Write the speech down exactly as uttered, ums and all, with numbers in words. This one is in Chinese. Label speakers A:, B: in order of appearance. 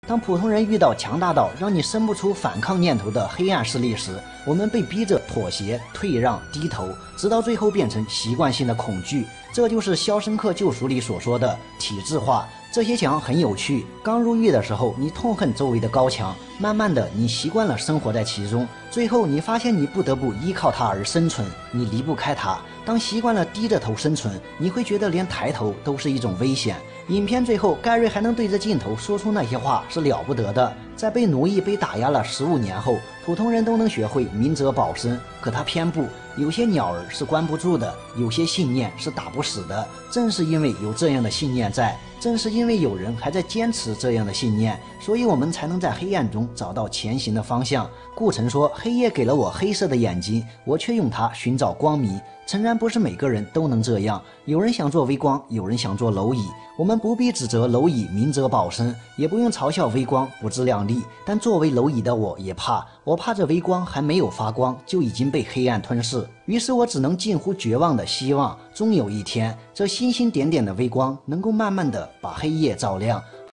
A: 当普通人遇到强大到让你生不出反抗念头的黑暗势力时，我们被逼着妥协、退让、低头，直到最后变成习惯性的恐惧。这就是《肖申克救赎》里所说的体制化。这些墙很有趣，刚入狱的时候，你痛恨周围的高墙，慢慢的，你习惯了生活在其中，最后你发现你不得不依靠它而生存，你离不开它。当习惯了低着头生存，你会觉得连抬头都是一种危险。影片最后，盖瑞还能对着镜头说出那些话，是了不得的。在被奴役、被打压了十五年后，普通人都能学会明哲保身，可他偏不。有些鸟儿是关不住的，有些信念是打不死的。正是因为有这样的信念在，正是因为有人还在坚持这样的信念，所以我们才能在黑暗中找到前行的方向。顾城说：“黑夜给了我黑色的眼睛，我却用它寻找光明。”诚然，不是每个人都能这样，有人想做微光，有人想做蝼蚁。我们不必指责蝼蚁明哲保身，也不用嘲笑微光不自量力。但作为蝼蚁的我也怕，我怕这微光还没有发光，就已经被黑暗吞噬。于是我只能近乎绝望的希望，终有一天，这星星点点的微光能够慢慢的把黑夜照亮。